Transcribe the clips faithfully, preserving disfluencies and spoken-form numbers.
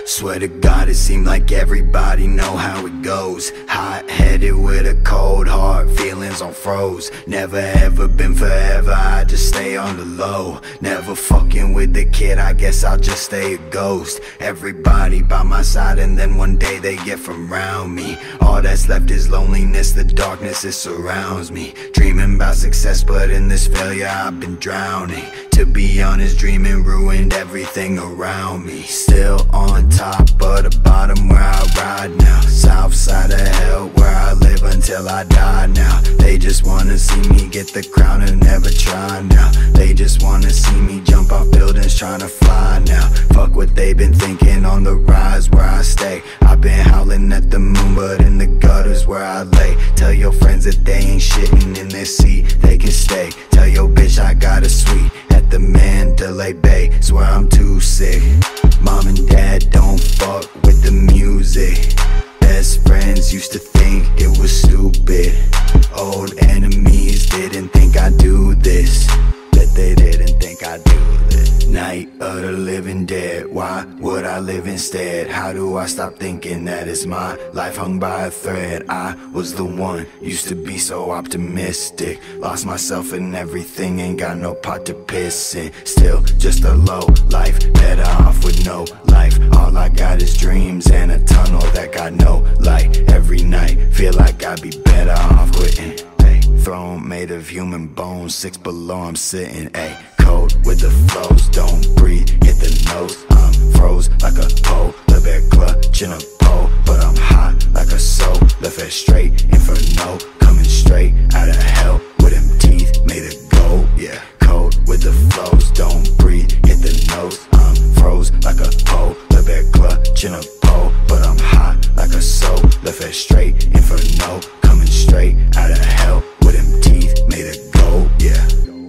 Swear to God, it seemed like everybody know how it goes. Hot-headed with a cold heart, feelings on froze. Never ever been forever, I just stay on the low. Never fucking with the kid, I guess I'll just stay a ghost. Everybody by my side and then one day they get from round me. All that's left is loneliness, the darkness it surrounds me. Dreaming about success, but in this failure I've been drowning. To be honest, dreaming ruined everything around me. Still on top of the bottom where I ride now. South side of hell where I live until I die now. They just wanna see me get the crown and never try now. They just wanna see me jump off buildings trying to fly now. Fuck what they been thinking, on the rise where I stay. I've been howling at the moon, but in the gutters where I lay. Tell your friends that they ain't shitting in their seat, they can stay. Tell your bitch I got a suite at the Mandalay Bay, swear I'm too sick. Mom and dad don't fuck with the music. Best friends used to think it was stupid. Old enemies didn't think I'd do this. Bet they didn't think I'd do this. Night of the living dead, why would I live instead? How do I stop thinking that it's my life hung by a thread? I was the one, used to be so optimistic. Lost myself in everything, ain't got no pot to piss in. Still just a low life, better off with no life. All I got is dreams and a tunnel that got no light. Every night, feel like I'd be better off quitting. Throne made of human bones, six below I'm sitting, ayy. Cold with the flows, don't breathe, hit the nose. I'm froze like a pole, the bear clutching a pole. But I'm hot like a soul, left it straight, inferno. Coming straight out of hell, with them teeth made of gold, yeah. Cold with the flows, don't breathe, hit the nose. I'm froze like a pole, the bear clutching a pole. But I'm hot like a soul, left it straight, inferno. Coming straight out of hell, with them teeth made of gold, yeah.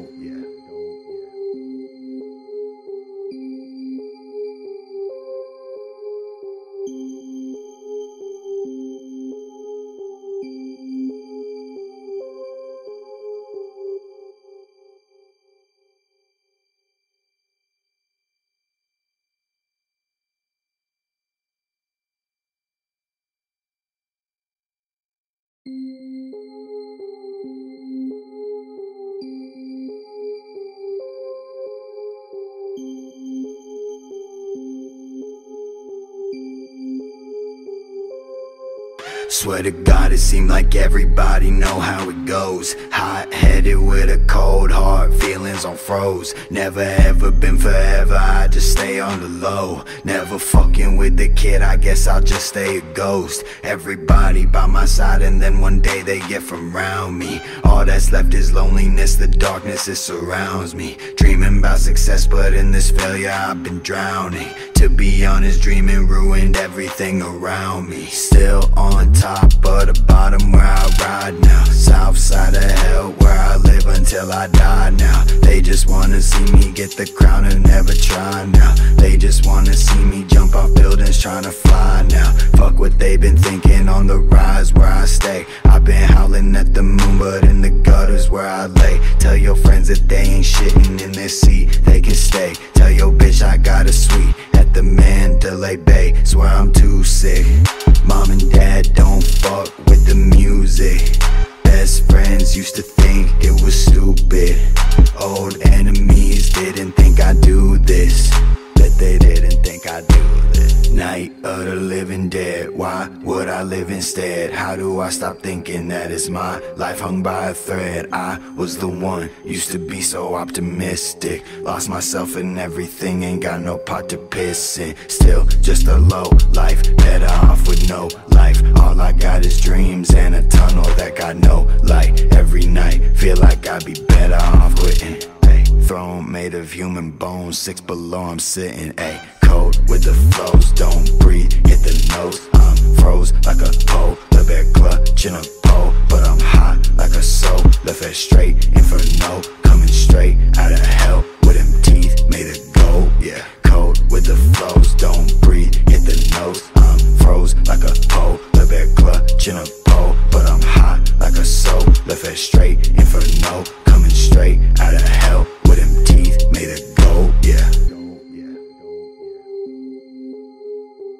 Swear to God, it seemed like everybody know how it goes. Hot-headed with a cold heart, feelings on froze. Never ever been forever, I just stay on the low. Never fucking with the kid, I guess I'll just stay a ghost. Everybody by my side and then one day they get from round me. All that's left is loneliness, the darkness it surrounds me. Dreaming about success, but in this failure I've been drowning. To be honest, dreaming ruined everything around me. Still on top of the bottom where I ride now. South side of hell where I live until I die now. They just wanna see me get the crown and never try now. They just wanna see me jump off buildings trying to fly now. Fuck what they been thinking, on the rise where I stay. I've been howling at the moon, but in the gutters where I lay. Tell your friends that they ain't shitting in their seat, they can stay. Tell your bitch I got a suite at the Mandalay Bay, swear I'm too sick. Mom and dad don't fuck with the music. Best friends used to think it was stupid. Old enemies didn't think I'd do this. Bet they didn't think I'd do this. Night of the living dead, why would I live instead? How do I stop thinking that it's my life hung by a thread? I was the one, used to be so optimistic. Lost myself in everything, ain't got no pot to piss in. Still just a low life, better off with no life. All I got is dreams and a tunnel that got no light. Every night, feel like I'd be better off quitting. Throne made of human bones, six below I'm sitting, ayy. Cold with the flows, don't breathe, hit the nose. I'm froze like a pole, the bear clutching a pole. But I'm hot like a soul, left it straight, inferno. Coming straight out of hell, with them teeth made of gold, yeah. Cold with the flows, don't breathe, hit the nose. I'm froze like a pole, the bear clutching a pole. But I'm hot like a soul, left it straight, inferno. Coming straight out of hell, with them teeth made of gold, yeah.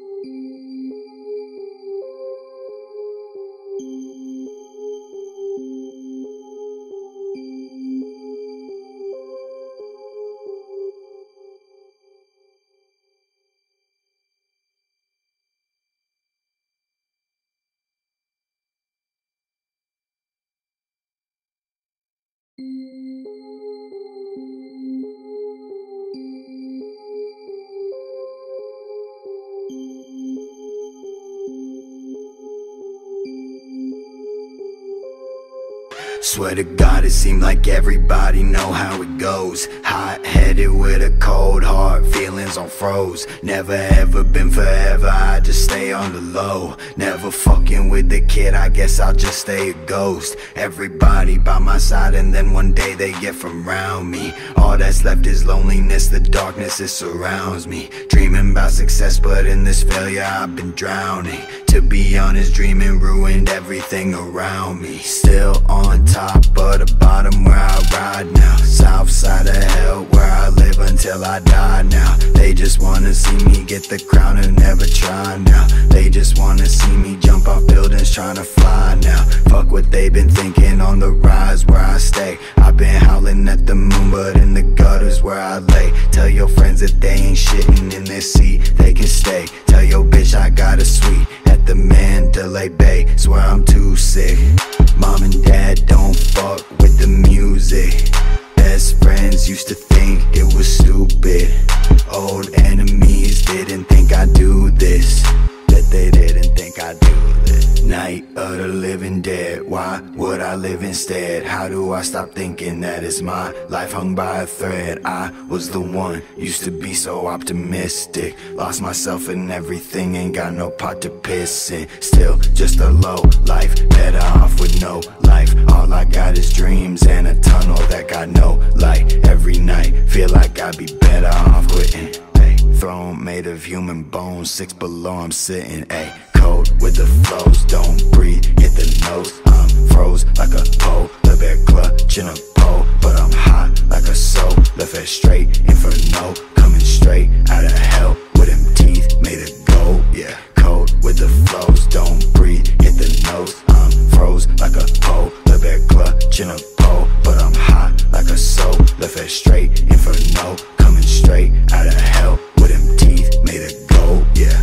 Swear to God, it seemed like everybody know how it goes. Hot-headed with a cold heart, feelings on froze. Never ever been forever, I just stay on the low. Never fucking with the kid, I guess I'll just stay a ghost. Everybody by my side and then one day they get from round me. All that's left is loneliness, the darkness it surrounds me. Dreaming about success, but in this failure I've been drowning. To be honest, dreaming ruined everything around me. Still on top of the bottom where I ride now. South side of hell where I live until I die now. They just wanna see me get the crown and never try now. They just wanna see me jump off buildings trying to fly now. Fuck what they been thinking, on the rise where I stay. I've been howling at the moon, but in the gutters where I lay. Tell your friends that they ain't shitting in their seat, they can stay. Tell your bitch I got a suite at the Mandalay Bay, swear I'm too sick. Mom and dad don't fuck with the music. Best friends used to think it was stupid. Old enemies didn't think I'd do this. That they didn't think I'd do this. Night of the living dead, why would I live instead? How do I stop thinking that it's my life hung by a thread? I was the one, used to be so optimistic. Lost myself in everything, ain't got no pot to piss in. Still just a low life, better off with no life. All I got is dreams and a tunnel that got no light. Every night, feel like I'd be better off quitting. Throne made of human bones, six below I'm sitting, ayy. Cold with the flows, don't breathe, hit the nose. I'm froze like a polar bear clutching a pole, but I'm hot like a soul, left it straight, inferno, coming straight out of hell with them teeth made of gold, yeah. Cold with the flows, don't breathe, hit the nose. I'm froze like a polar bear clutching a pole, but I'm hot like a soul, left it straight, inferno, coming straight out of hell with them teeth made of gold, yeah.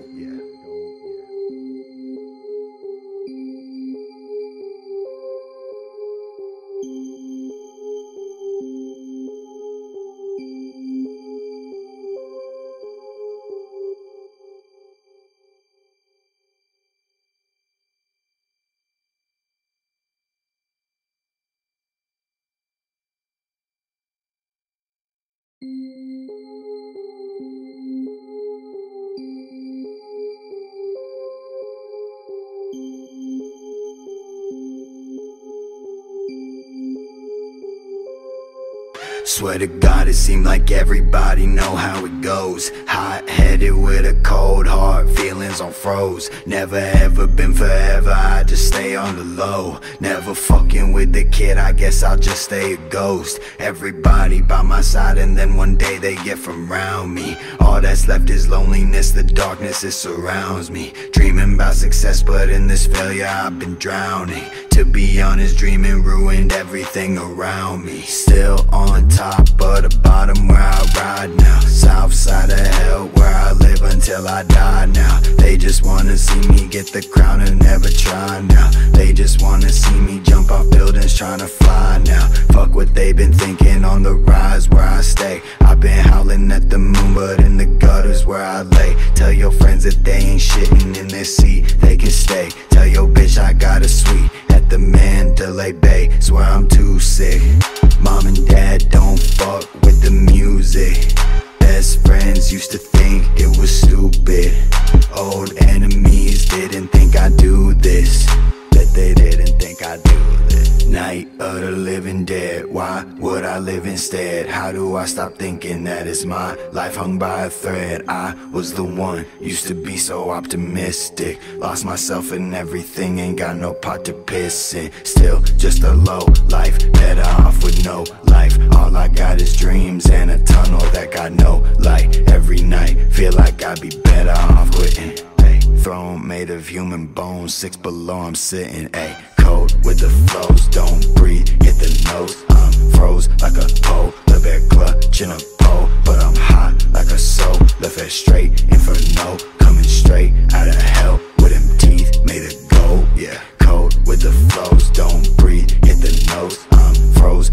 Swear to God, it seemed like everybody know how it goes. Hot-headed with a cold heart, feelings on froze. Never ever been forever, I just stay on the low. Never fucking with the kid, I guess I'll just stay a ghost. Everybody by my side and then one day they get from round me. All that's left is loneliness, the darkness it surrounds me. Dreaming about success, but in this failure I've been drowning. To be honest, dreaming ruined everything around me. Still on top of the bottom where I ride now. South side of hell where I live until I die now. They just wanna see me get the crown and never try now. They just wanna see me jump off buildings trying to fly now. Fuck what they been thinking, on the rise where I stay. I've been howling at the moon, but in the gutters where I lay. Tell your friends that they ain't shitting in their seat, they can stay. Tell your bitch I got a suite at the Mandalay Bay, swear I'm too sick. Mom and dad don't fuck with the music. Best friends used to think it was stupid. Old enemies didn't think I'd do this. That they didn't think I'd do this. Night of the living dead, why would I live instead? How do I stop thinking that it's my life hung by a thread? I was the one, used to be so optimistic. Lost myself in everything, ain't got no pot to piss in. Still just a low life, better off with no life. All I got is dreams and a tunnel that got no light. Every night, feel like I'd be better off quitting. Throne made of human bones, six below I'm sitting, ayy. Cold with the flows, don't breathe, hit the nose. I'm froze like a polar bear clutching a pole, but I'm hot like a soul, left it straight, inferno, coming straight out of hell with them teeth made of gold, yeah. Cold with the flows, don't breathe, hit the nose. I'm froze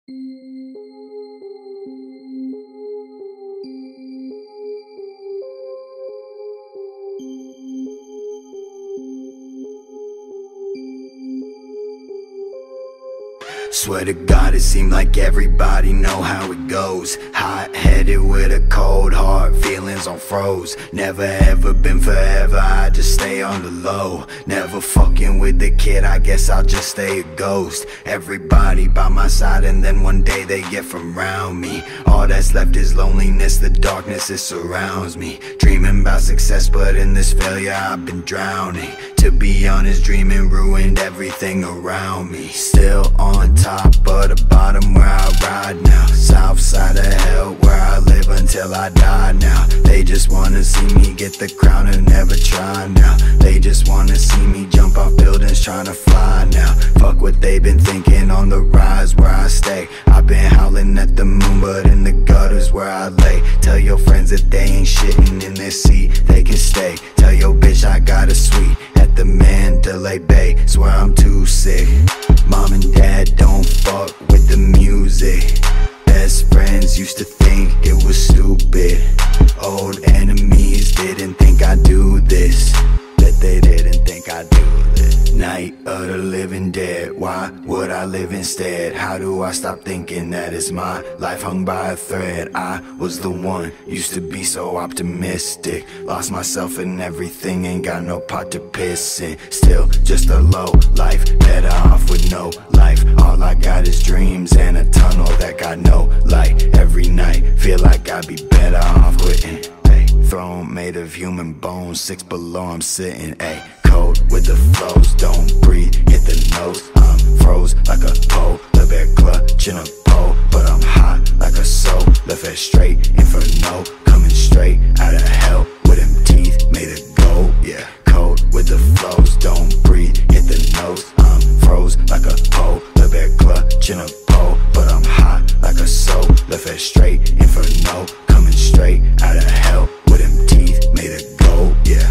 Swear to God, it seemed like everybody know how it goes. Hot-headed with a cold heart, feelings on froze. Never ever been forever, I just stay on the low. Never fucking with the kid, I guess I'll just stay a ghost. Everybody by my side and then one day they get from round me. All that's left is loneliness, the darkness it surrounds me. Dreaming about success, but in this failure I've been drowning. To be honest, dreaming ruined everything around me. Still on top of the bottom where I ride now. South side of hell where I live until I die now. They just wanna see me get the crown and never try now. They just wanna see me jump off buildings trying to fly now. Fuck what they been thinking, on the rise where I stay. I've been howling at the moon, but in the gutters where I lay. Tell your friends that they ain't shitting in their seat, they can stay. Tell your bitch I got a suite at the Mandalay Bay, swear I'm too sick. Mom and dad don't fuck with the music. Best friends used to think it was stupid. Old enemies didn't think I'd do this. Bet they didn't think I'd do this. Night of the living dead, why would I live instead? How do I stop thinking that it's my life hung by a thread? I was the one, used to be so optimistic. Lost myself in everything, ain't got no pot to piss in. Still just a low life, better off with no life. All I got is dreams and a tunnel that got no light. Every night, feel like I'd be better off quitting. Throne made of human bones, six below I'm sitting, ayy. Cold with the flows, don't breathe, hit the nose. I'm froze like a pole, the bear clutching a pole. But I'm hot like a soul, left head straight, inferno. Coming straight out of hell, with them teeth made of gold, yeah. Cold with the flows, don't breathe, hit the nose. I'm froze like a pole, the bear clutching a pole. But I'm hot like a soul, left head straight, inferno. Coming straight out of hell, with them teeth made of gold, yeah.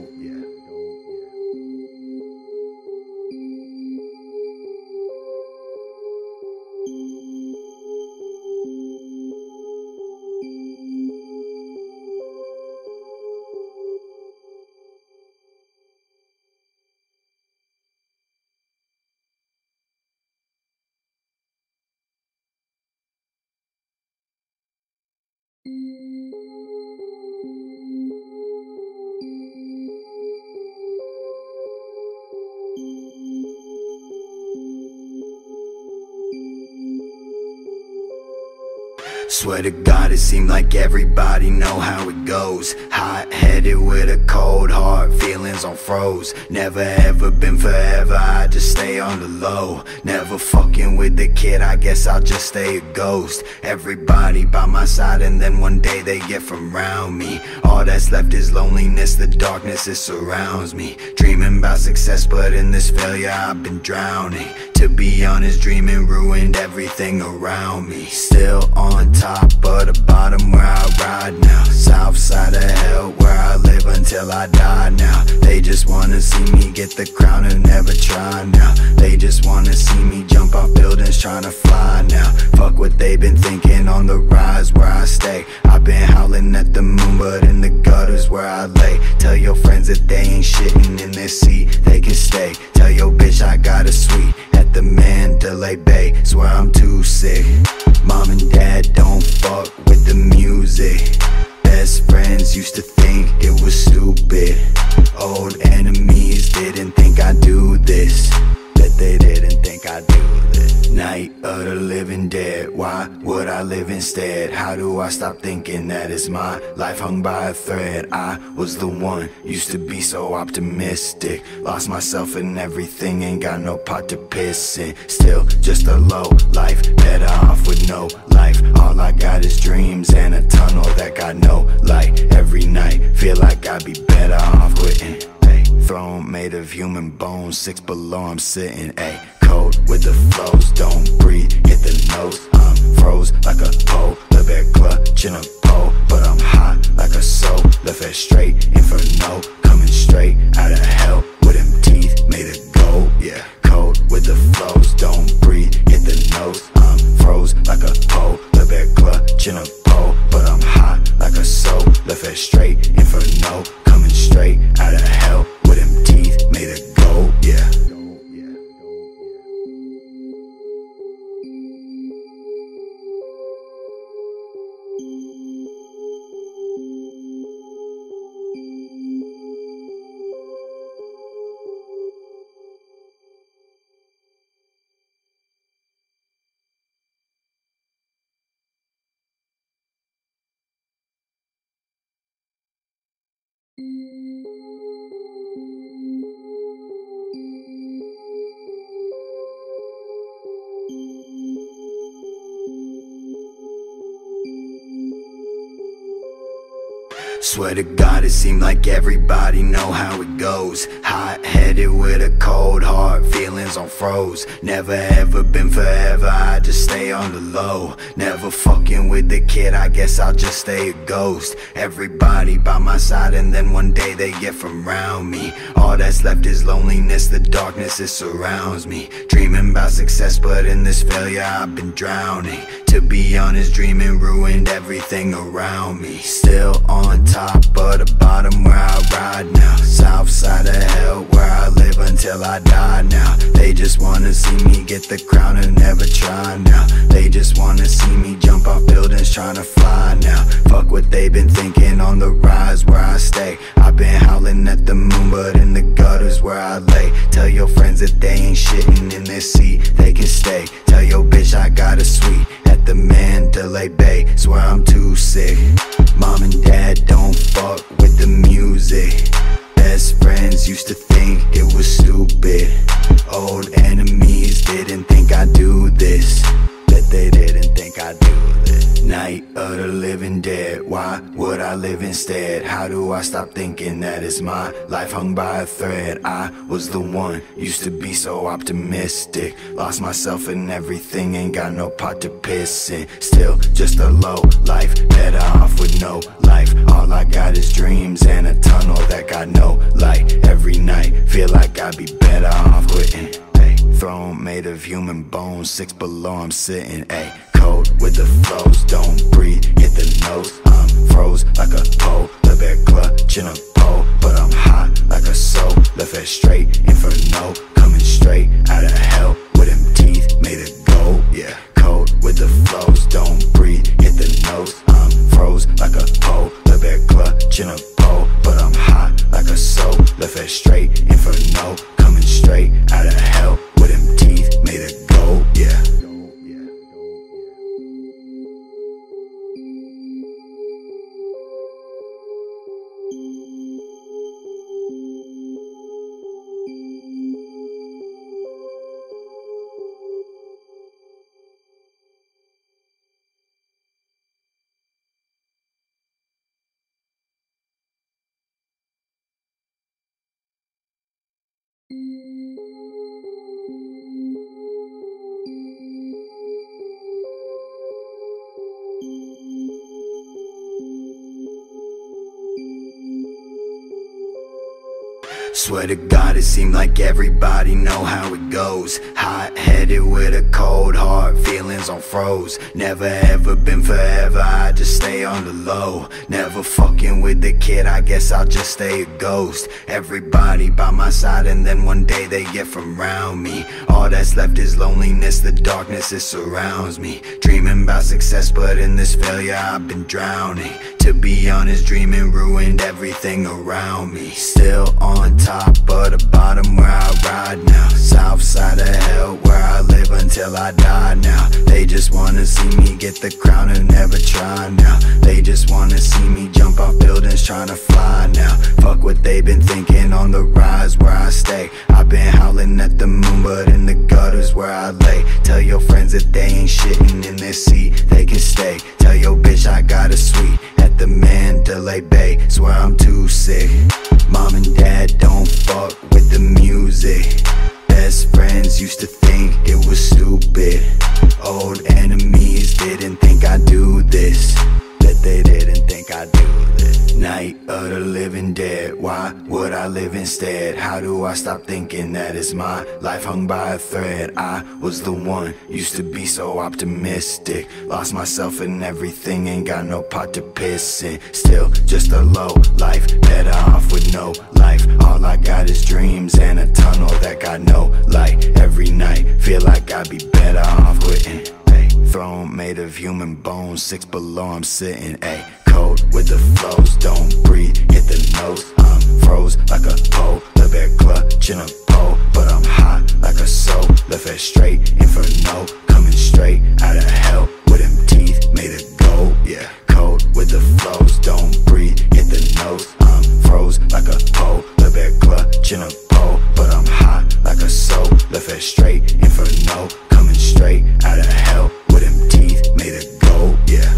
Swear to God, it seemed like everybody know how it goes. Hot-headed with a cold heart, feelings on froze. Never ever been forever, I just stay on the low. Never fucking with the kid, I guess I'll just stay a ghost. Everybody by my side and then one day they get from round me. All that's left is loneliness, the darkness it surrounds me. Dreaming about success, but in this failure I've been drowning. To be honest, dreaming ruined everything around me. Still on top of the bottom where I ride now. South side of hell where I live until I die now. They just wanna see me get the crown and never try now. They just wanna see me jump off buildings trying to fly now. Fuck what they been thinking, on the rise where I stay. I've been howling at the moon, but in the gutters where I lay. Tell your friends that they ain't shitting in their seat, they can stay. Tell your bitch I got a suite at the Mandalay Bay, swear I'm too sick. Mom and dad don't fuck with the music. Best friends used to think it was stupid. Old enemies didn't think I'd do this. Bet they didn't think I'd do this. Night of the living dead, why would I live instead? How do I stop thinking that it's my life hung by a thread? I was the one, used to be so optimistic. Lost myself in everything, ain't got no pot to piss in. Still just a low life, better off with no life. All I got is dreams and a tunnel that got no light. Every night, feel like I'd be better off quitting. Throne made of human bones, six below I'm sitting, ayy. Cold with the flows, don't breathe, hit the nose. I'm froze like a pole, the bear clutching a pole. But I'm hot like a soul, left head straight, inferno. Coming straight out of hell, with them teeth made of gold, yeah. Cold with the flows, don't breathe, hit the nose. I'm froze like a pole, left at clutching a pole. But I'm hot like a soul, left at straight inferno, coming straight out of hell with them teeth made of gold, yeah. Swear to God, it seemed like everybody know how it goes. Hot-headed with a cold heart, feelings on froze. Never ever been forever, I just stay on the low. Never fucking with the kid, I guess I'll just stay a ghost. Everybody by my side and then one day they get from round me. All that's left is loneliness, the darkness it surrounds me. Dreaming about success, but in this failure I've been drowning. To be honest, dreaming ruined everything around me. Still on top of the bottom where I ride now. South side of hell where I live until I die now. They just wanna see me get the crown and never try now. They just wanna see me jump off buildings trying to fly now. Fuck what they been thinking on the rise where I stay. I've been howling at the moon, but in the gutters where I lay. Tell your friends that they ain't shitting in their seat, they can stay. Tell your bitch I got a suite at the Mandalay Bay, swear I'm too sick. Mom and dad don't fuck with the music. Best friends used to think it was stupid. Old enemies didn't think I'd do this. Bet they didn't think I'd do this. Night of the living dead, why would I live instead? How do I stop thinking that it's my life hung by a thread? I was the one, used to be so optimistic. Lost myself in everything, ain't got no pot to piss in. Still just a low life, better off with no life. All I got is dreams and a tunnel that got no light. Every night, feel like I'd be better off quitting. Throne made of human bones, six below I'm sitting, ayy. Cold with the flows, don't breathe, hit the nose. I'm froze like a pole, left at clutching a pole. But I'm hot like a soul, left at straight inferno, coming straight out of hell with them teeth made of gold, yeah. Cold with the flows, don't breathe, hit the nose. I'm froze like a pole, left at clutching a pole. But I'm hot like a soul, left at straight inferno, coming straight out of hell with them teeth made of gold, yeah. Swear to God, it seemed like everybody know how it goes. Hot-headed with a cold heart, feelings on froze. Never ever been forever, I just stay on the low. Never fucking with the kid, I guess I'll just stay a ghost. Everybody by my side and then one day they get from round me. All that's left is loneliness, the darkness it surrounds me. Dreaming about success, but in this failure I've been drowning. To be honest, dreaming ruined everything around me. Still on top of the bottom where I ride now. South side of hell where I live until I die now. They just wanna see me get the crown and never try now. They just wanna see me jump off buildings trying to fly now. Fuck what they been thinking on the rise where I stay. I've been howling at the moon, but in the gutters where I lay. Tell your friends that they ain't shitting in their seat, they can stay. Tell your bitch I got a suite at the Mandalay Bay, swear I'm too sick. Mom and dad don't fuck with the music. Best friends used to think it was stupid. Old enemies didn't think I'd do this. Bet they didn't think I'd do this. Night of the living dead, why would I live live instead? How do I stop thinking that it's my life hung by a thread? I was the one, used to be so optimistic. Lost myself in everything, ain't got no pot to piss in. Still just a low life, better off with no life. All I got is dreams and a tunnel that got no light. Every night, feel like I'd be better off quitting. Ay, throne made of human bones, six below I'm sitting. Ay, cold with the flows, don't breathe, hit the nose. I'm froze like a pole, the bear clutching a pole. But I'm hot like a soul, left head straight, inferno. Coming straight out of hell, with them teeth made of gold. Yeah, cold with the flows, don't breathe, hit the nose. I'm froze like a pole, the bear clutching a pole. But I'm hot like a soul, left head straight, inferno. Coming straight out of hell, with them teeth made of gold. Yeah.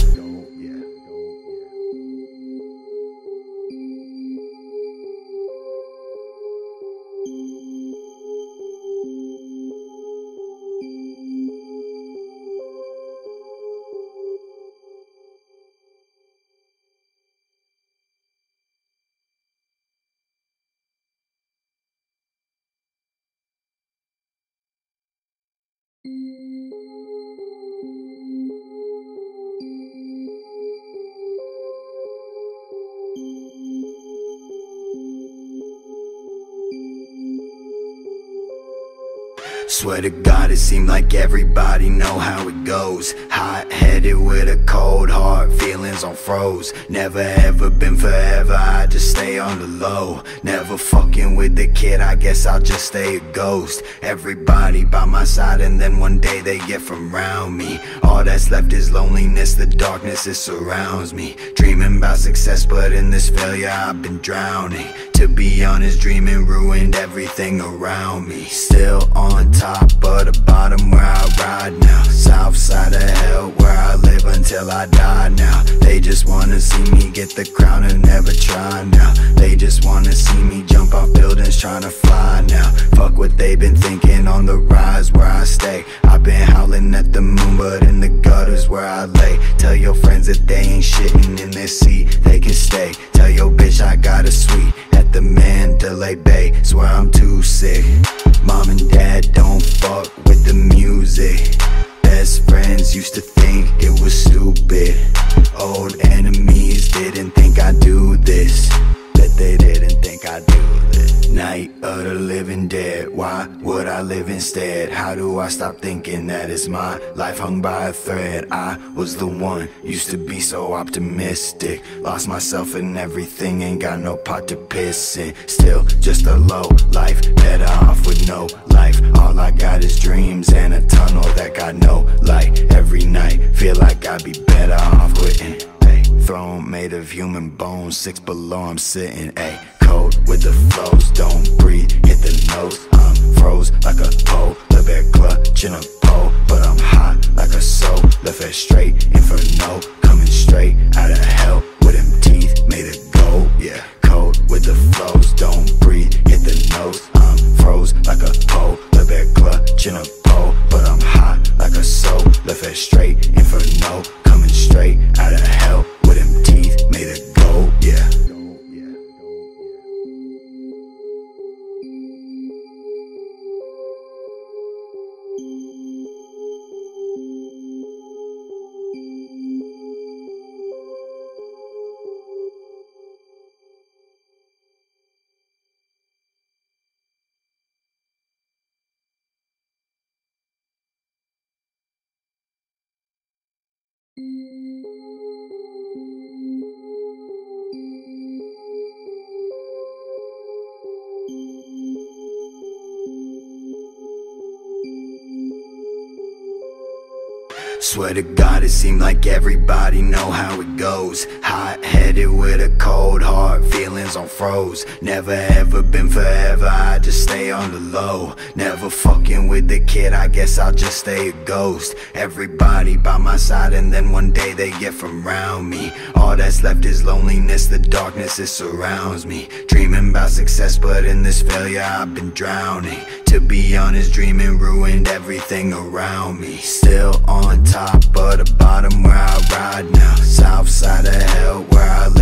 Swear to God, it seemed like everybody know how it goes. Hot-headed with a cold heart, feelings on froze. Never ever been forever, I just stay on the low. Never fucking with the kid, I guess I'll just stay a ghost. Everybody by my side and then one day they get from round me. All that's left is loneliness, the darkness it surrounds me. Dreaming about success, but in this failure I've been drowning. To be honest, dreaming ruined everything around me. Still on top of the bottom where I ride now. South side of hell where I live until I die now. They just wanna see me get the crown and never try now. They just wanna see me jump off buildings trying to fly now. Fuck what they been thinking on the rise where I stay. I've been howling at the moon, but in the gutters where I lay. Tell your friends that they ain't shitting in their seat, they can stay. Tell your bitch I got a suite at the Mandalay Bay, swear I'm too sick. Mom and dad don't fuck with the music. Best friends used to think it was stupid. Old enemies didn't think I'd do this. Bet they didn't think I'd do this. Night of the living dead, why would I live instead? How do I stop thinking that it's my life hung by a thread? I was the one, used to be so optimistic. Lost myself in everything, ain't got no pot to piss in. Still just a low life, better off with no life. All I got is dreams and a tunnel that got no light. Every night, feel like I'd be better off quitting. Ay, throne made of human bones, six below I'm sitting. Ay, cold with the flows, don't breathe, hit the nose. I'm froze like a pole, the bear clutching a pole. But I'm hot like a soul, left head straight, inferno. Coming straight out of hell, with them teeth made of gold. Yeah, cold with the flows, don't breathe, hit the nose. I'm froze like a pole, the bear clutching a pole. But I'm hot like a soul, left head straight, inferno. Coming straight out of hell, with them teeth made of gold. Yeah. Swear to God, it seemed like everybody know how it goes. Hot-headed with a cold heart, feelings on froze. Never ever been forever, I just stay on the low. Never fucking with the kid, I guess I'll just stay a ghost. Everybody by my side and then one day they get from round me. All that's left is loneliness, the darkness it surrounds me. Dreaming about success, but in this failure I've been drowning. To be honest, dreaming ruined everything around me. Still on top of the bottom where I ride now. South side of hell where I live until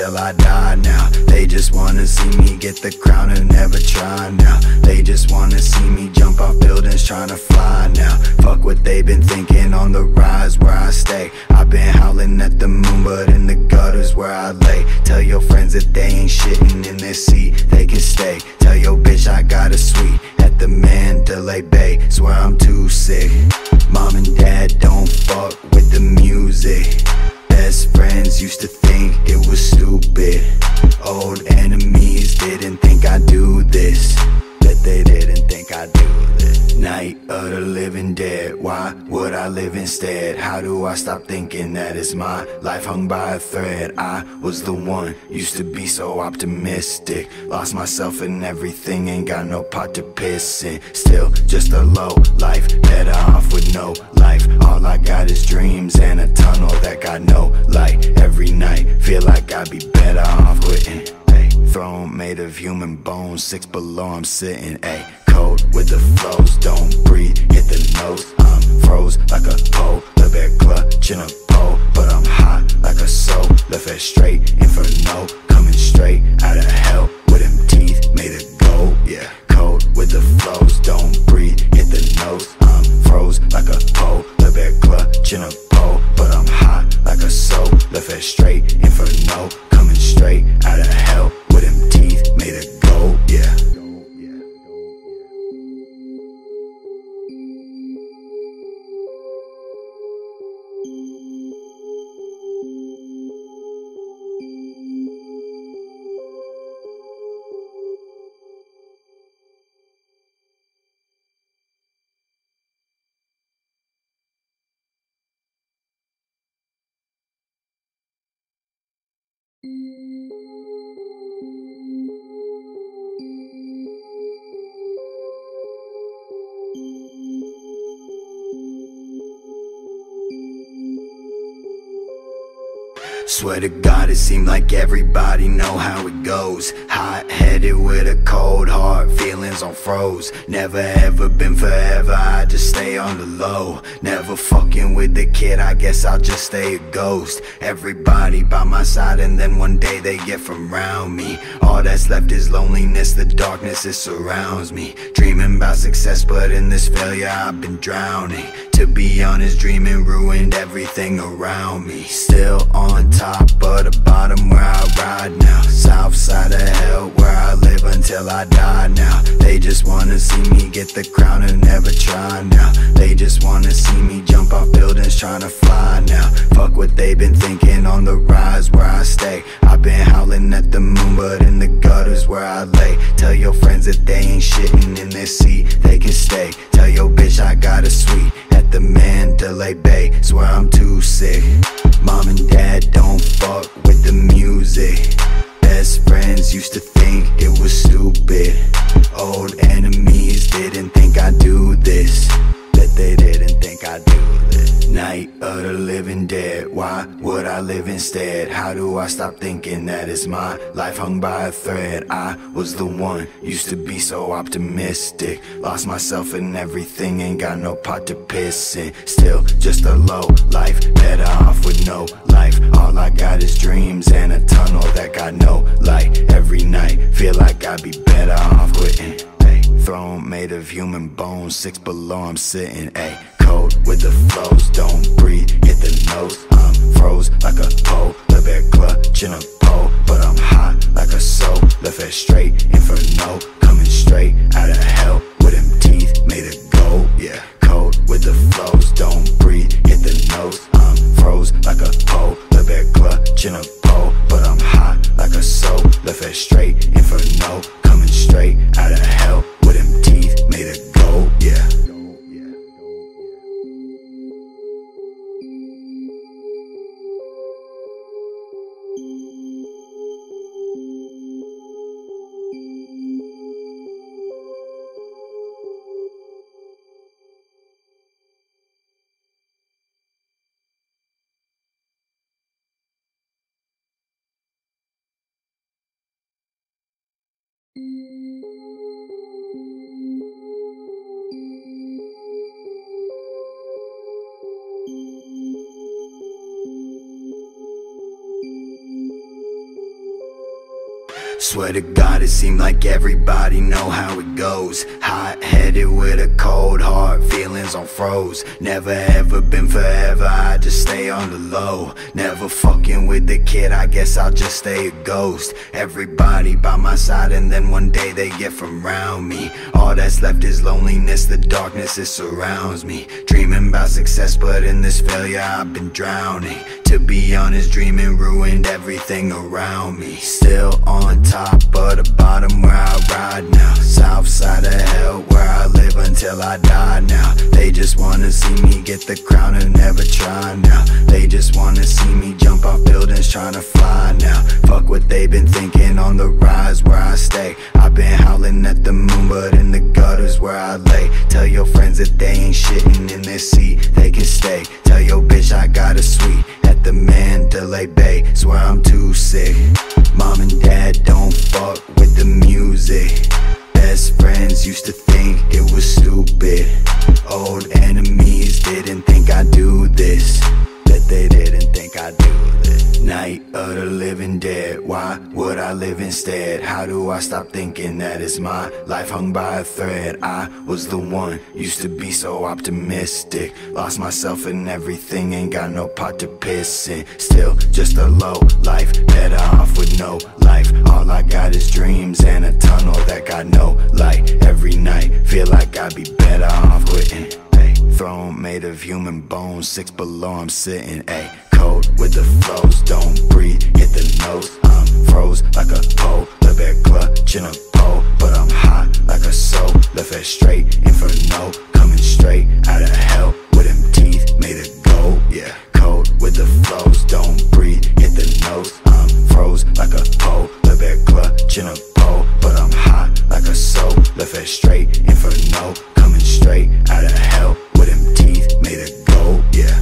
until I die now. They just wanna see me get the crown and never try now. They just wanna see me jump off buildings trying to fly now. Fuck what they been thinking, on the rise where I stay. I've been howling at the moon, but in the gutters where I lay. Tell your friends that they ain't shitting in their seat, they can stay. Tell your bitch I got a suite at the Mandalay Bay, swear I'm too sick. Mom and dad don't fuck with the music. Best friends used to think it was stupid. Old enemies didn't think I'd do this. Bet they didn't think I'd do this. Night of the living dead, why would I live instead? How do I stop thinking that it's my life hung by a thread? I was the one, used to be so optimistic. Lost myself in everything, ain't got no pot to piss in. Still just a low life, better off with no life. All I got is dreams and a tunnel that got no light. Every night, feel like I'd be better off quitting. Throne made of human bones, six below I'm sitting, ayy. Cold with the flows, don't breathe, hit the nose. I'm froze like a pole, the bear clutching a pole. But I'm hot like a soul, left it straight, inferno. Coming straight out of hell, with them teeth made of gold, yeah. Cold with the flows, don't breathe, hit the nose. I'm froze like a pole, the bear clutching a pole. But I'm hot like a soul, left it straight, inferno. Coming straight out of hell, with them teeth made of gold, yeah. Swear to God, it seemed like everybody know how it goes. Hot-headed with a cold heart, feelings on froze. Never ever been forever, I just stay on the low. Never fucking with the kid, I guess I'll just stay a ghost. Everybody by my side and then one day they get from round me. All that's left is loneliness, the darkness it surrounds me. Dreaming about success, but in this failure I've been drowning. To be honest, dreaming ruined everything around me. Still on top of the bottom where I ride now. South side of hell where I live until I die now. They just wanna see me get the crown and never try now. They just wanna see me jump off buildings trying to fly now. Fuck what they been thinking, on the rise where I stay. I've been howling at the moon, but in the gutters where I lay. Tell your friends that they ain't shitting in their seat, they can stay. Tell your bitch I got a suite at the Mandalay Bay, swear I'm too sick. Mom and dad don't fuck with the music. Best friends used to think it was stupid. Old enemies didn't think I'd do this. Bet they didn't think I'd do this. Night of the living dead, why would I live instead? How do I stop thinking that it's my life hung by a thread? I was the one, used to be so optimistic. Lost myself in everything, ain't got no pot to piss in. Still just a low life, better off with no life. All I got is dreams and a tunnel that got no light. Every night, feel like I'd be better off quitting. Throne made of human bones, six below I'm sitting, ayy. Cold with the flows, don't breathe, hit the nose. I'm froze like a pole, the bear clutching a pole. But I'm hot like a soul, left it straight, inferno. Coming straight out of hell, with them teeth made of gold, yeah. Cold with the flows, don't breathe, hit the nose. I'm froze like a pole, the bear clutching a pole. But I'm hot like a soul, left it straight, inferno. Coming straight out of hell, with them teeth made of gold, yeah. Thank you. Swear to God, it seemed like everybody know how it goes. Hot-headed with a cold heart, feelings on froze. Never ever been forever, I just stay on the low. Never fucking with the kid, I guess I'll just stay a ghost. Everybody by my side and then one day they get from round me. All that's left is loneliness, the darkness it surrounds me. Dreaming about success, but in this failure I've been drowning. To be honest, dreaming ruined everything around me. Still on top of the bottom where I ride now. South side of hell where I live until I die now. They just wanna see me get the crown and never try now. They just wanna see me jump off buildings trying to fly now. Fuck what they been thinking on the rise where I stay. I've been howling at the moon, but in the gutters where I lay. Tell your friends that they ain't shitting in their seat, they can stay. Tell your bitch I got a suite at the Mandalay Bay, swear I'm too sick. Mom and dad don't fuck with the music. Best friends used to think it was stupid. Old enemies didn't think I'd do this. That they didn't think I'd do this. Night of the living dead, why would I live instead? How do I stop thinking that it's my life hung by a thread? I was the one, used to be so optimistic. Lost myself in everything, ain't got no pot to piss in. Still just a low life, better off with no life. All I got is dreams and a tunnel that got no light. Every night, feel like I'd be better off quitting. Throne made of human bones, six below I'm sitting, ayy. Cold with the flows, don't breathe, hit the nose. I'm froze like a pole, the bear clutching a pole. But I'm hot like a soul, left head straight, inferno. Coming straight out of hell, with them teeth made of gold, yeah. Cold with the flows, don't breathe, hit the nose. I'm froze like a pole, the bear clutching a pole. But I'm hot like a soul, left head straight, inferno. Coming straight out of hell, with them teeth made of gold, yeah.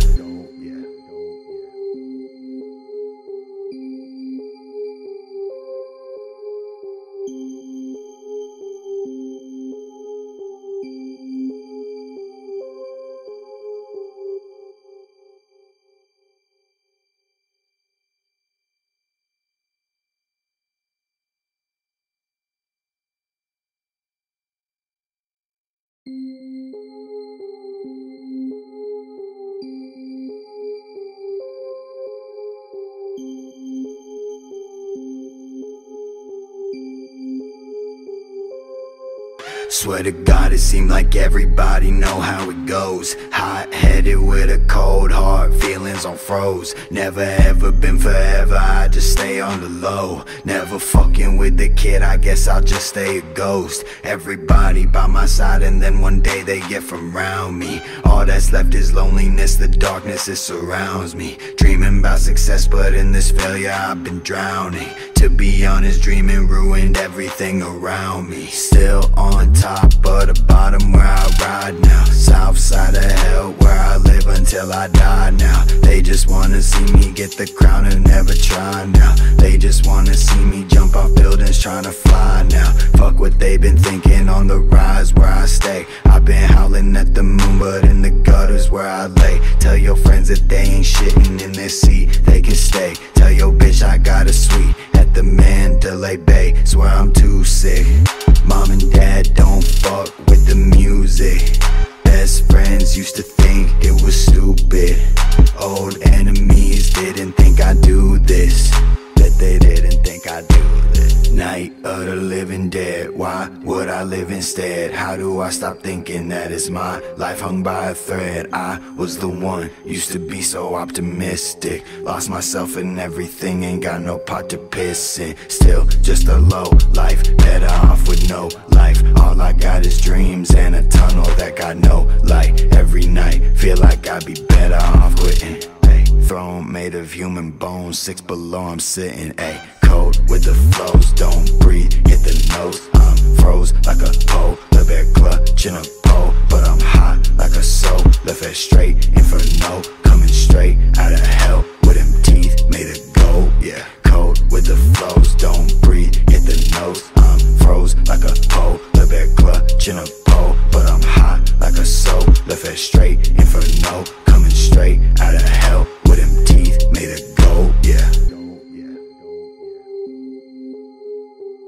Swear to God, it seemed like everybody know how it goes. Hot-headed with a cold heart, feelings on froze. Never ever been forever, I just stay on the low. Never fucking with the kid, I guess I'll just stay a ghost. Everybody by my side and then one day they get from round me. All that's left is loneliness, the darkness it surrounds me. Dreaming about success, but in this failure I've been drowning. To be honest, dreaming ruined everything around me. Still on top of the bottom where I ride now. South side of hell where I live until I die now. They just wanna see me get the crown and never try now. They just wanna see me jump off buildings trying to fly now. Fuck what they been thinking on the rise where I stay. I've been howling at the moon, but in the gutters where I lay. Tell your friends that they ain't shitting in their seat, they can stay. Tell your bitch I got a suite at the Mandalay Bay, swear I'm too sick. Mom and dad don't fuck with the music. Best friends used to think it was stupid. Old enemies didn't think I'd do this. That they didn't think I'd do this. Night of the living dead, why would I live instead? How do I stop thinking that it's my life hung by a thread? I was the one, used to be so optimistic. Lost myself in everything, ain't got no pot to piss in. Still just a low life, better off with no life. All I got is dreams and a tunnel that got no light. Every night, feel like I'd be better off quitting. Throne made of human bones, six below I'm sitting, ayy. Cold with the flows, don't breathe, hit the nose. I'm froze like a pole, the bear clutching a pole. But I'm hot like a soul, left head straight, inferno. Coming straight out of hell, with them teeth made of gold, yeah. Cold with the flows, don't breathe, hit the nose. I'm froze like a pole, the bear clutching a pole. But I'm hot like a soul, left head straight, inferno. Coming straight out of hell, with them teeth made of gold, yeah.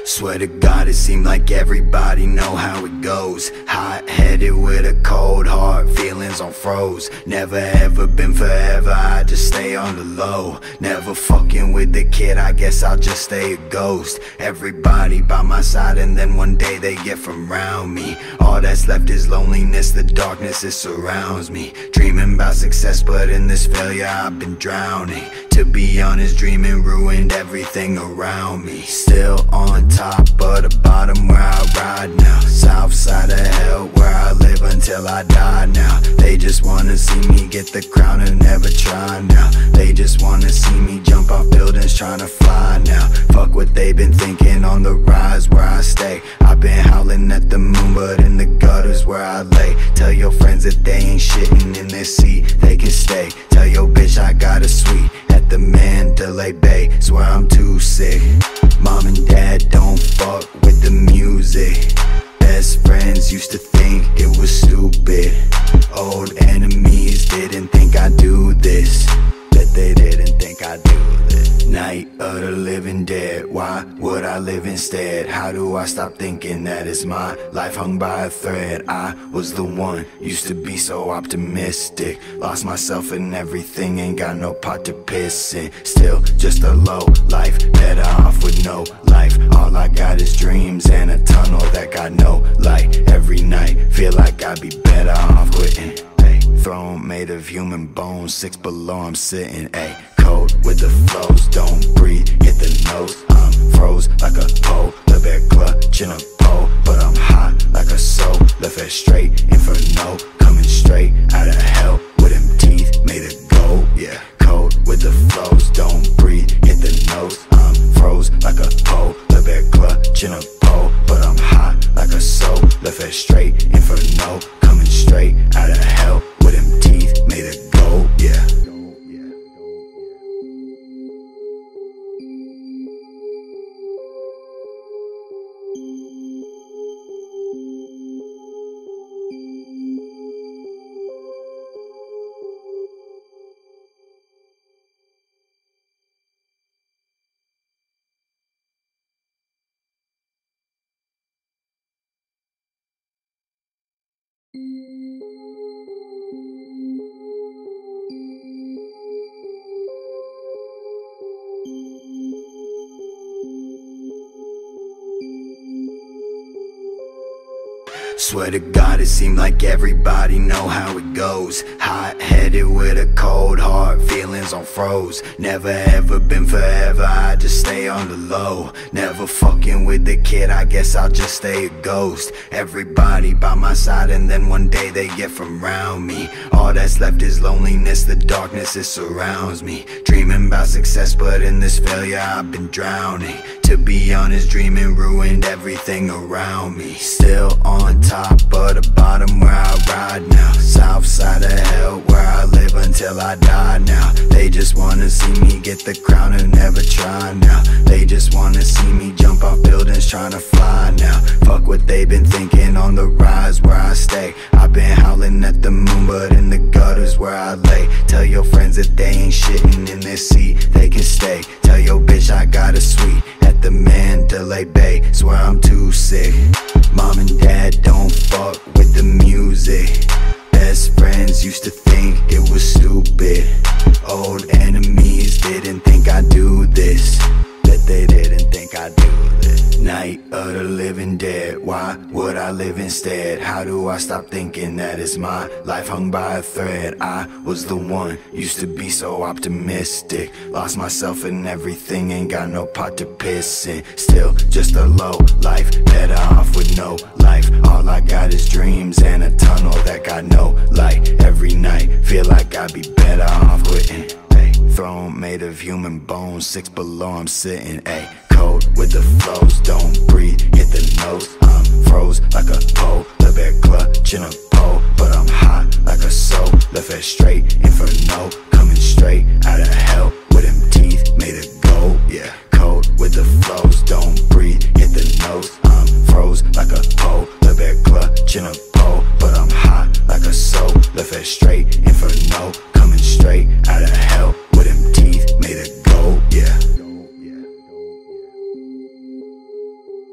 Swear to God, it seemed like everybody know how it goes. Hot-headed with a cold heart, feelings on froze. Never ever been forever, I just stay on the low. Never fucking with the kid, I guess I'll just stay a ghost. Everybody by my side and then one day they get from round me. All that's left is loneliness, the darkness, it surrounds me. Dreaming about success, but in this failure I've been drowning. To be honest, dreaming ruined everything around me. Still on top of the bottom where I ride now. South side of hell where I live until I die now. They just wanna see me get the crown and never try now. They just wanna see me jump off buildings trying to fly now. Fuck what they been thinking, on the rise where I stay. I've been howling at the moon, but in the gutters where I lay. Tell your friends that they ain't shitting in their seat, they can stay. Tell your bitch I got a suite at the Mandalay Bay, swear I'm too sick. Mom and dad don't fuck with the music. Best friends used to think it was stupid. Old enemies didn't think I'd do this. Bet they didn't think I'd do this. Night of the living dead, why would I live instead? How do I stop thinking that it's my life hung by a thread? I was the one, used to be so optimistic. Lost myself in everything, ain't got no pot to piss in. Still just a low life, better off with no life. All I got is dreams and a tunnel that got no light. Every night, feel like I'd be better off quitting. Throne made of human bones, six below I'm sitting, ayy. Cold with the flows, don't breathe, hit the nose. I'm froze like a pole, the bear clutching a pole. But I'm hot like a soul, left it straight, inferno. Coming straight out of hell, with them teeth made of gold, yeah. Cold with the flows, don't breathe, hit the nose. I'm froze like a pole, the bear clutching a pole. But I'm hot like a soul, left it straight, inferno. Coming straight out of hell, with them teeth made of gold, yeah. Swear to God, it seemed like everybody know how it goes. Hot-headed with a cold heart, feelings on froze. Never ever been forever, I just stay on the low. Never fucking with the kid, I guess I'll just stay a ghost. Everybody by my side and then one day they get from round me. All that's left is loneliness, the darkness, it surrounds me. Dreaming about success, but in this failure I've been drowning. To be honest, dreaming ruined everything around me. Still on top of the bottom where I ride now. South side of hell where I live until I die now. They just wanna see me get the crown and never try now. They just wanna see me jump off buildings trying to fly now. Fuck what they been thinking, on the rise where I stay. I've been howling at the moon, but in the gutters where I lay. Tell your friends that they ain't shitting in their seat, they can stay. Tell your bitch I got a suite at the Mandalay Bay, swear I'm too sick. Mom and dad don't fuck with the music. Best friends used to think it was stupid. Old enemies didn't think I'd do this. Bet they didn't think I'd do this. Night of the living dead, why would I live instead? How do I stop thinking that it's my life hung by a thread? I was the one, used to be so optimistic. Lost myself in everything, ain't got no pot to piss in. Still just a low life, better off with no life. All I got is dreams and a tunnel that got no light. Every night, feel like I'd be better off quitting. Throne made of human bones, six below I'm sitting, ayy. Cold with the flows, don't breathe, hit the nose. I'm froze like a pole, the bear clutching a pole. But I'm hot like a soul, left it straight, inferno. Coming straight out of hell, with them teeth made of gold, yeah. Cold with the flows, don't breathe, hit the nose. I'm froze like a pole, the bear clutching a pole. But I'm hot like a soul, left it straight, inferno. Coming straight out of hell, with them teeth made of gold, yeah.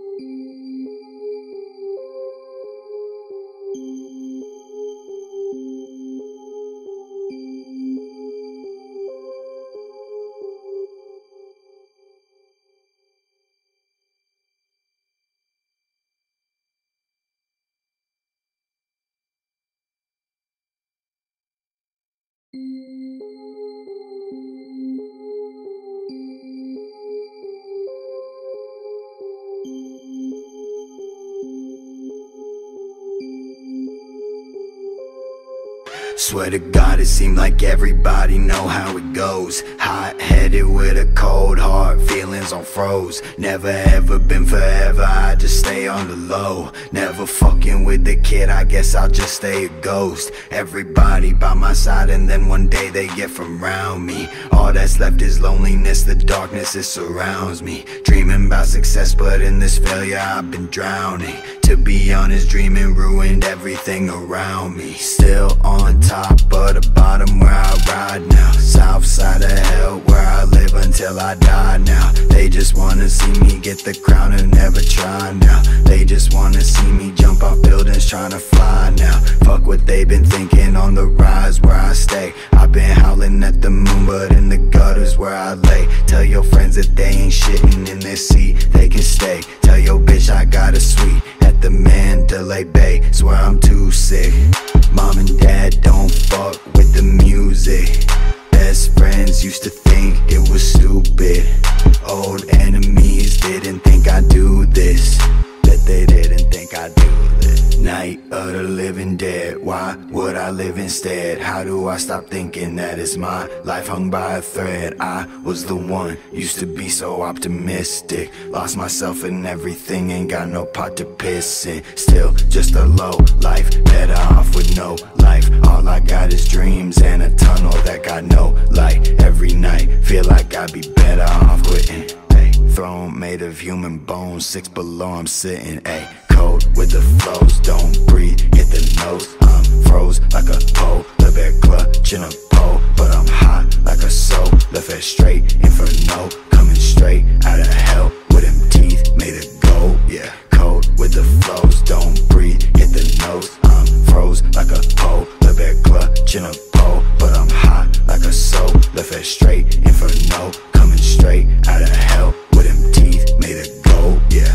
Swear to God, it seemed like everybody know how it goes. Hot-headed with a cold heart, feelings on froze. Never ever been forever, I just stay on the low. Never fucking with the kid, I guess I'll just stay a ghost. Everybody by my side and then one day they get from round me. All that's left is loneliness, the darkness it surrounds me. Dreaming about success, but in this failure I've been drowning. To be honest, dreaming ruined everything around me. Still on top of the bottom where I ride now. South side of hell where I live until I die now. They just wanna see me get the crown and never try now. They just wanna see me jump off buildings trying to fly now. Fuck what they been thinking, on the rise where I stay. I've been howling at the moon, but in the gutters where I lay. Tell your friends that they ain't shitting in their seat, they can stay. Tell your bitch I got a suite at the Mandalay Bay, swear I'm too sick. Mom and dad don't fuck with the music. Best friends used to think it was stupid. Old enemies didn't think I'd do this. Bet they didn't think I'd do this. Night of the living dead, why would I live instead? How do I stop thinking that it's my life hung by a thread? I was the one, used to be so optimistic. Lost myself in everything, ain't got no pot to piss in. Still just a low life, better off with no life. All I got is dreams and a tunnel that got no light. Every night, feel like I'd be better off quitting. Throne made of human bones, six below I'm sitting, ayy. Cold with the flows, don't breathe, hit the nose. I'm froze like a pole, the bear clutching a pole. But I'm hot like a soul, left it straight, inferno. Coming straight out of hell, with them teeth made of gold, yeah. Cold with the flows, don't breathe, hit the nose. I'm froze like a pole, the bear clutching a pole. But I'm hot like a soul, left it straight, inferno. Coming straight out of hell, with them teeth made of gold, yeah.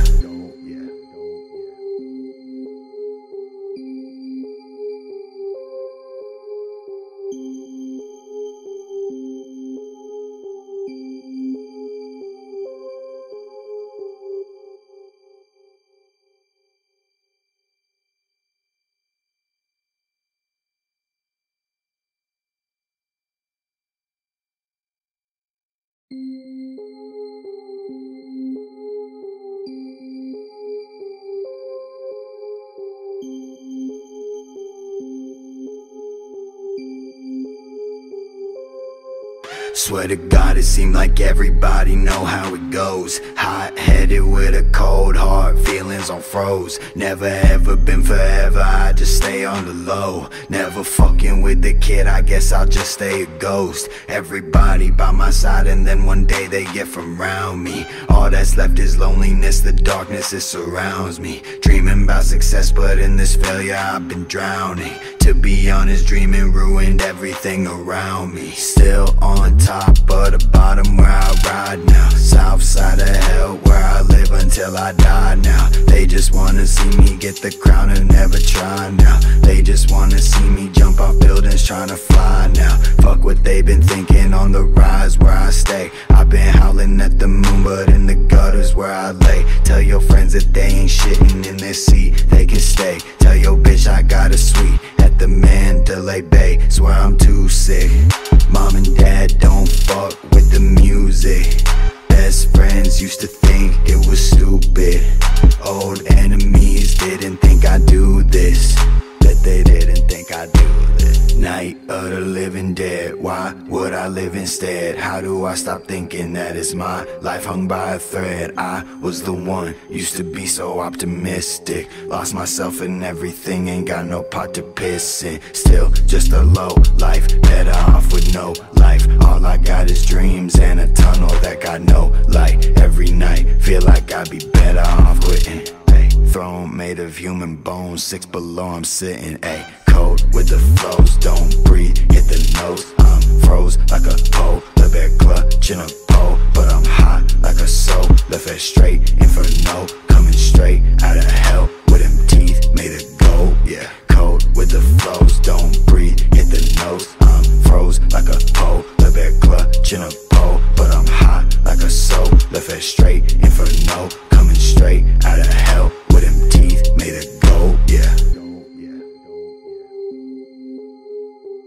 Swear to God, it seemed like everybody know how it goes. Hot-headed with a cold heart, feelings on froze. Never ever been forever, I just stay on the low. Never fucking with the kid, I guess I'll just stay a ghost. Everybody by my side and then one day they get from round me. All that's left is loneliness, the darkness it surrounds me. Dreaming about success, but in this failure I've been drowning. To be honest, dreaming ruined everything around me. Still on top of the bottom where I ride now. South side of hell where I live until I die now. They just wanna see me get the crown and never try now. They just wanna see me jump off buildings trying to fly now. Fuck what they been thinking, on the rise where I stay. I've been howling at the moon, but in the gutters where I lay. Tell your friends that they ain't shitting in their seat, they can stay. Tell your bitch I got a suite at the Mandalay Bay, swear I'm too sick. Mom and dad don't fuck with the music. Best friends used to think it was stupid. Old enemies didn't think I'd do this. Bet they didn't think I'd do this. Night of the living dead, why would I live instead? How do I stop thinking that it's my life hung by a thread? I was the one, used to be so optimistic. Lost myself in everything, ain't got no pot to piss in. Still just a low life, better off with no life. All I got is dreams and a tunnel that got no light. Every night, feel like I'd be better off quitting. Throne made of human bones, six below I'm sitting, ayy. Cold with the flows, don't breathe, hit the nose. I'm froze like a pole, the bear clutching a pole. But I'm hot like a soul, left it straight, inferno. Coming straight out of hell, with them teeth made of gold, yeah. Cold with the flows, don't breathe, hit the nose. I'm froze like a pole, the bear clutching a pole. But I'm hot like a soul, left it straight, inferno. Coming straight out of hell, with them teeth made of gold, yeah.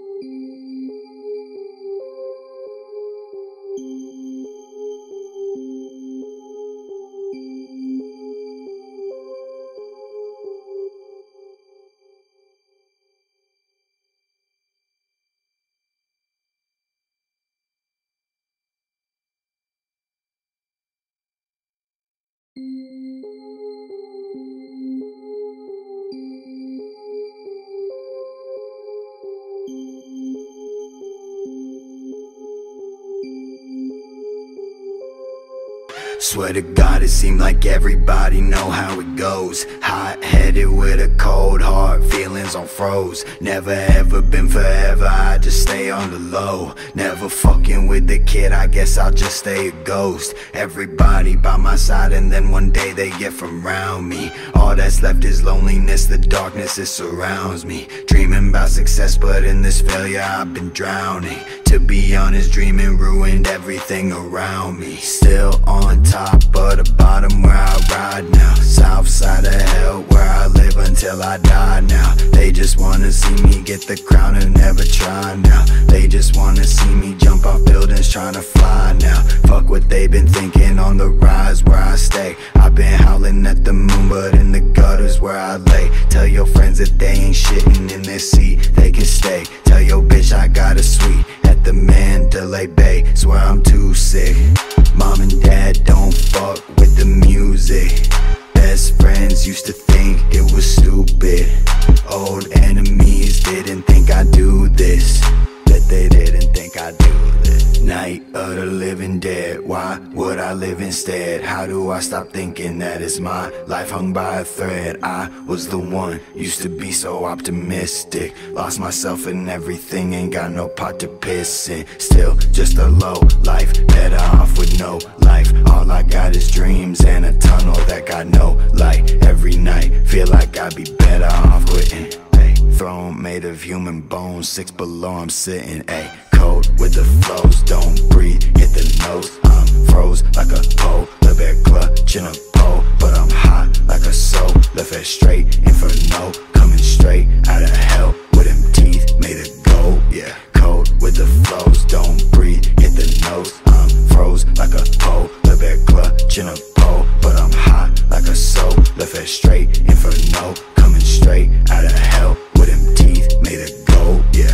Swear to God, it seemed like everybody know how it goes. Hot-headed with a cold heart, feelings on froze. Never ever been forever, I just stay on the low. Never fucking with the kid, I guess I'll just stay a ghost. Everybody by my side and then one day they get from round me. All that's left is loneliness, the darkness it surrounds me. Dreaming about success, but in this failure I've been drowning. To be honest, dreaming ruined everything around me. Still on top of the bottom where I ride now. South side of hell where I live until I die now. They just wanna see me get the crown and never try now. They just wanna see me jump off buildings trying to fly now. Fuck what they been thinking, on the rise where I stay. I've been howling at the moon, but in the gutters where I lay. Tell your friends that they ain't shitting in their seat, they can stay. Tell your bitch I got a suite at the Mandalay Bay, swear I'm too sick. Mom and dad don't fuck with the music. Best friends used to think it was stupid. Old enemies didn't think I'd do this. Bet they didn't think I'd do this. Night of the living dead, why would I live instead? How do I stop thinking that it's my life hung by a thread? I was the one, used to be so optimistic. Lost myself in everything, ain't got no pot to piss in. Still just a low life, better off with no life. All I got is dreams and a tunnel that got no light. Every night, feel like I'd be better off quitting. Throne made of human bones, six below I'm sitting, ayy. Cold with the flows, don't breathe, hit the nose. I'm froze like a pole, the bear clutching a pole. But I'm hot like a soul, left head straight, inferno. Coming straight out of hell, with them teeth made of gold, yeah. Cold with the flows, don't breathe, hit the nose. I'm froze like a pole, the bear clutching a pole. But I'm hot like a soul, left head straight, inferno. Coming straight out of hell, with them teeth made of gold, yeah.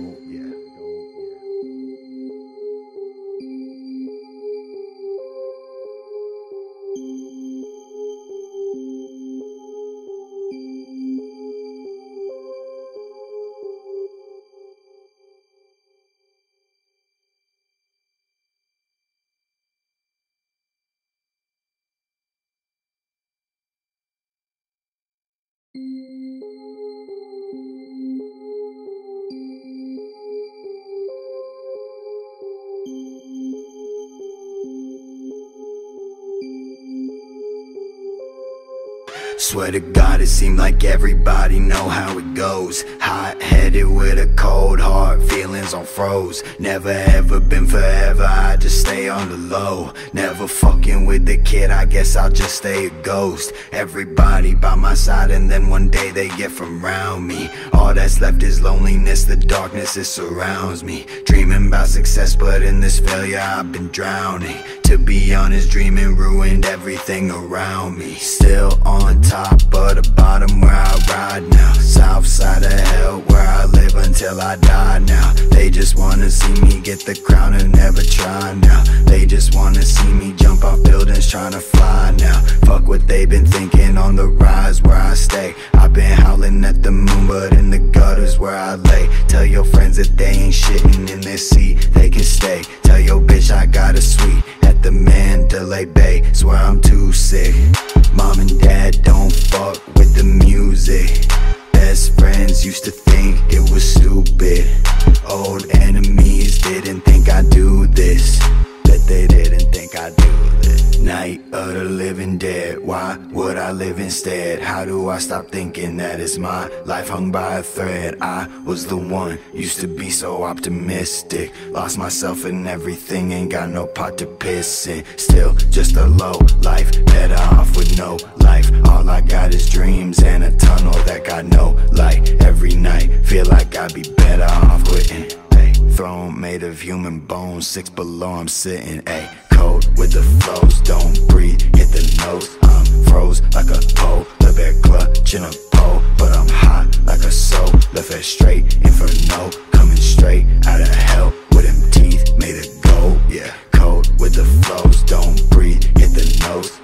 Swear to God, it seemed like everybody know how it goes. Hot-headed with a cold heart, feelings on froze. Never ever been forever, I just stay on the low. Never fucking with the kid, I guess I'll just stay a ghost. Everybody by my side and then one day they get from round me. All that's left is loneliness, the darkness it surrounds me. Dreaming about success, but in this failure I've been drowning. To be honest, dreaming ruined everything around me. Still on top of the bottom where I ride now. South side of hell where I live until I die now. They just wanna see me get the crown and never try now. They just wanna see me jump off buildings trying to fly now. Fuck what they been thinking, on the rise where I stay. I've been howling at the moon, but in the gutters where I lay. Tell your friends that they ain't shitting in their seat, they can stay. Tell your bitch I got a suite at the Mandalay Bay, swear I'm too sick. Mom and dad don't fuck with the music. Best friends used to think it was stupid. Old enemies didn't think I'd do this. Bet they didn't think I'd do this. Night of the living dead, why would I live instead? How do I stop thinking that it's my life hung by a thread? I was the one, used to be so optimistic. Lost myself in everything, ain't got no pot to piss in. Still just a low life, better off with no life. All I got is dreams and a tunnel that got no light. Every night, feel like I'd be better off quitting. Throne made of human bones, six below I'm sitting, ayy. Cold with the flows, don't breathe, hit the nose. I'm froze like a pole, the bear clutching a pole. But I'm hot like a soul, left head straight, inferno. Coming straight out of hell, with them teeth made of gold, yeah. Cold with the flows, don't breathe, hit the nose. I'm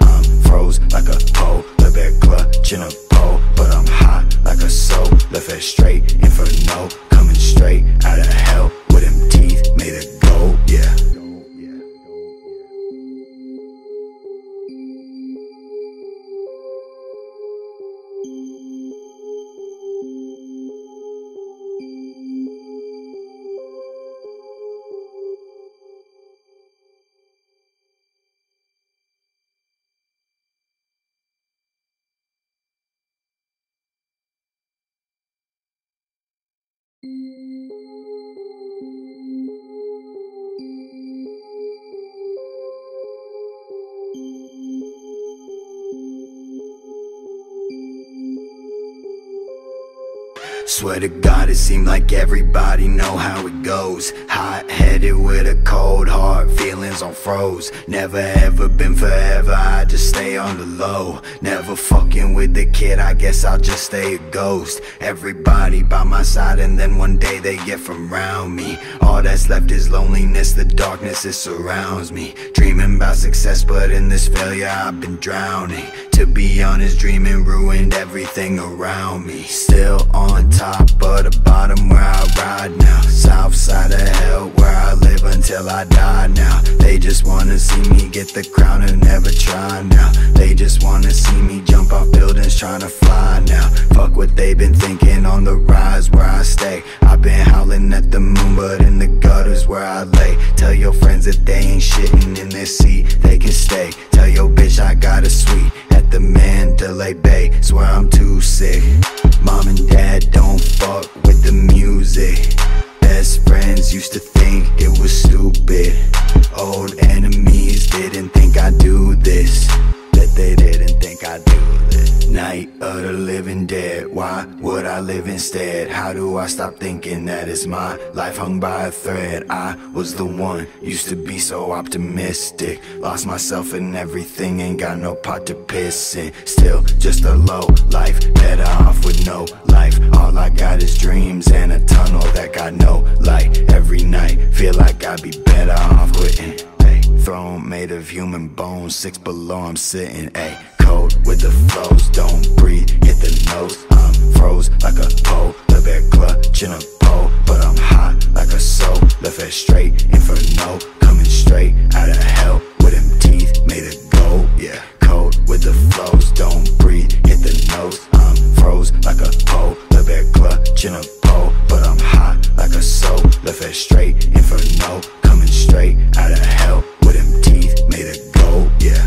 froze like a pole, the bear clutching a pole. But I'm hot like a soul, left it straight, inferno, coming straight out of hell with them teeth made of gold, yeah. Swear to God, it seemed like everybody know how it goes. Hot-headed with a cold heart, feelings on froze. Never ever been forever, I just stay on the low. Never fucking with the kid, I guess I'll just stay a ghost. Everybody by my side and then one day they get from round me. All that's left is loneliness, the darkness it surrounds me. Dreaming about success, but in this failure I've been drowning. To be honest, dreaming ruined everything around me. Still on top of the bottom where I ride now. South side of hell where I live until I die now. They just wanna see me get the crown and never try now. They just wanna see me jump off buildings trying to fly now. Fuck what they been thinking, on the rise where I stay. I've been howling at the moon, but in the gutters where I lay. Tell your friends that they ain't shitting in their seat, they can stay. Tell your bitch I got a suite at the Mandalay Bay, swear I'm too sick. Mom and dad don't fuck with the music. Best friends used to think it was stupid. Old enemies didn't think I'd do this, that they didn't think I'd do this. Night of the living dead, why would I live instead? How do I stop thinking that it's my life hung by a thread? I was the one, used to be so optimistic. Lost myself in everything, ain't got no pot to piss in. Still just a low life, better off with no life. All I got is dreams and a tunnel that got no light. Every night, feel like I'd be better off quitting. Throne made of human bones, six below I'm sitting, ayy. Cold with the flows, don't breathe, hit the nose. I'm froze like a pole, the bear clutching a pole. But I'm hot like a soul, left it straight, inferno, coming straight out of hell with them teeth made of gold, yeah. Cold with the flows, don't breathe, hit the nose. I'm froze like a pole, the bear clutching a pole. But I'm hot like a soul, left it straight, inferno, coming straight out of hell with them teeth made of gold, yeah.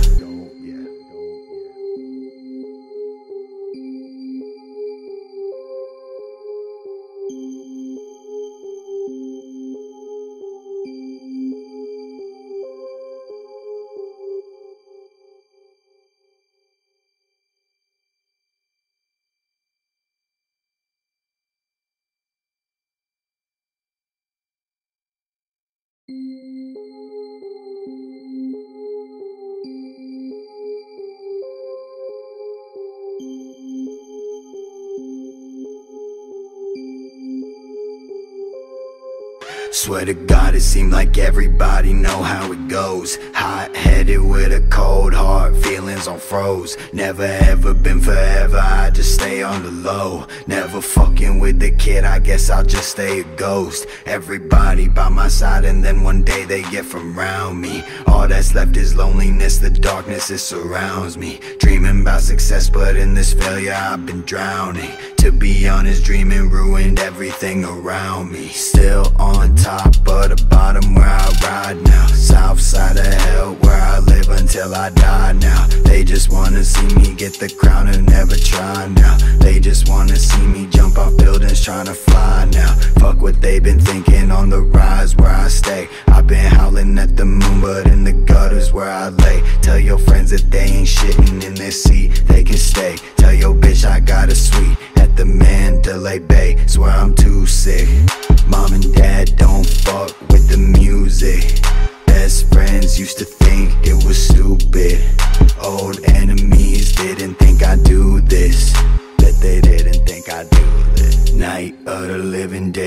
Swear to God, it seemed like everybody know how it goes. Hot-headed with a cold heart, feelings on froze. Never ever been forever, I just stay on the low. Never fucking with the kid, I guess I'll just stay a ghost. Everybody by my side and then one day they get from round me. All that's left is loneliness, the darkness it surrounds me. Dreaming about success, but in this failure I've been drowning. To be honest, dreaming ruined everything around me. Still on top of the bottom where I ride now. South side of hell where I live until I die now. They just wanna see me get the crown and never try now. They just wanna see me jump off buildings trying to fly now. Fuck what they been thinking, on the rise where I stay. I've been howling at the moon, but in the gutters where I lay. Tell your friends that they ain't shitting in their seat, they can stay. Tell your bitch I got a suite at the Mandalay Bay, swear I'm too sick. Mom and dad don't fuck with the music. Best friends used to think it was stupid. Old enemies didn't think I'd do this, that they didn't think I'd do this. Night of the living dead.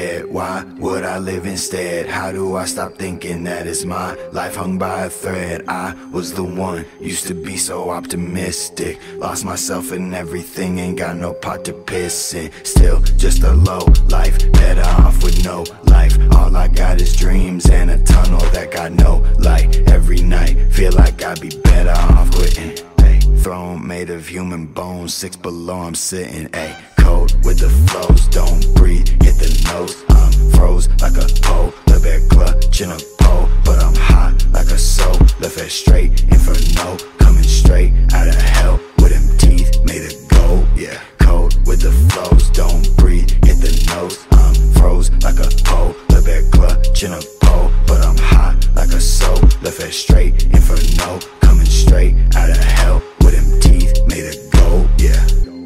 dead? Why would I live instead? How do I stop thinking that it's my life hung by a thread? I was the one, used to be so optimistic. Lost myself in everything, ain't got no pot to piss in. Still just a low life, better off with no life. All I got is dreams and a tunnel that got no light. Every night, feel like I'd be better off quitting. Ay, throne made of human bones, six below I'm sitting. Ay, cold with the flows, don't breathe, hit the nose. I'm froze like a pole, the bear clutching a pole. But I'm hot like a soul, left head straight, inferno. Coming straight out of hell, with them teeth made of gold. Yeah, cold with the flows, don't breathe, hit the nose. I'm froze like a pole, the bear clutching a pole. But I'm hot like a soul, left head straight, inferno. Coming straight out of hell, with them teeth made of gold. Yeah.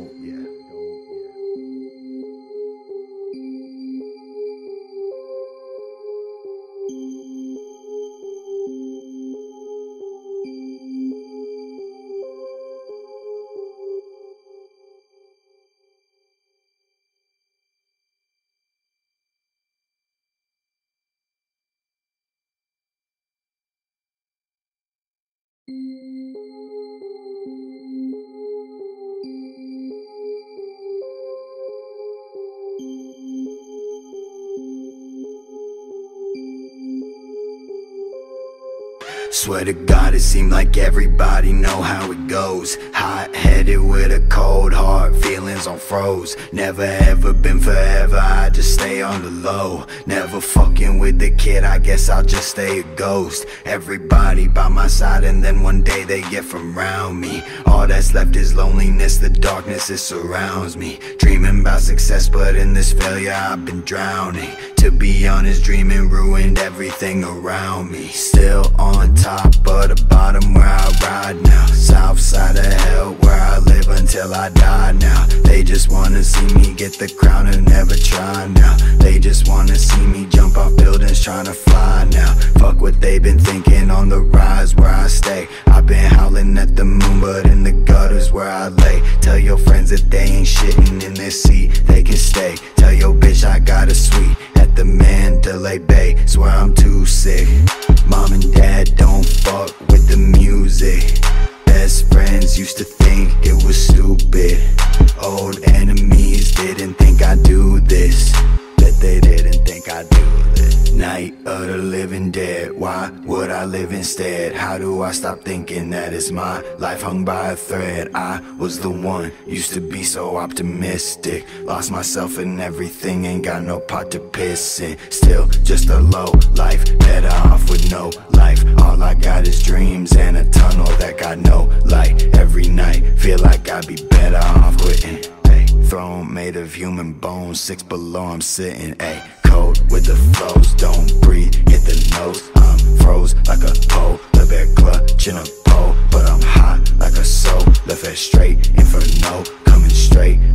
Swear to God, it seemed like everybody know how it goes. Hot-headed with a cold heart, feelings on froze. Never ever been forever, I just stay on the low. Never fucking with the kid, I guess I'll just stay a ghost. Everybody by my side and then one day they get from round me. All that's left is loneliness, the darkness it surrounds me. Dreaming about success, but in this failure I've been drowning. To be honest, dreaming ruined everything around me. Still on top of the bottom where I ride now. South side of hell where I live until I die now. They just wanna see me get the crown and never try now. They just wanna see me jump off buildings trying to fly now. Fuck what they been thinking, on the rise where I stay. I've been howling at the moon, but in the gutters where I lay. Tell your friends that they ain't shitting in their seat, they can stay. Tell your bitch I got a suite at the Mandalay Bay, swear I'm too sick. Mom and dad don't fuck with the music. Best friends used to think it was stupid. Old enemies didn't think I'd do this. Bet they didn't think I'd do this. Night of the living dead, why would I live instead? How do I stop thinking that it's my life hung by a thread? I was the one, used to be so optimistic. Lost myself in everything, ain't got no pot to piss in. Still just a low life, better off with no life. All I got is dreams and a tunnel that got no light. Every night, feel like I'd be better off quitting. Ay, throne made of human bones, six below I'm sitting. Ay, cold with the flows, don't breathe, hit the nose. I'm froze like a pole, the bear clutching a pole. But I'm hot like a soul, left head straight, inferno. Coming straight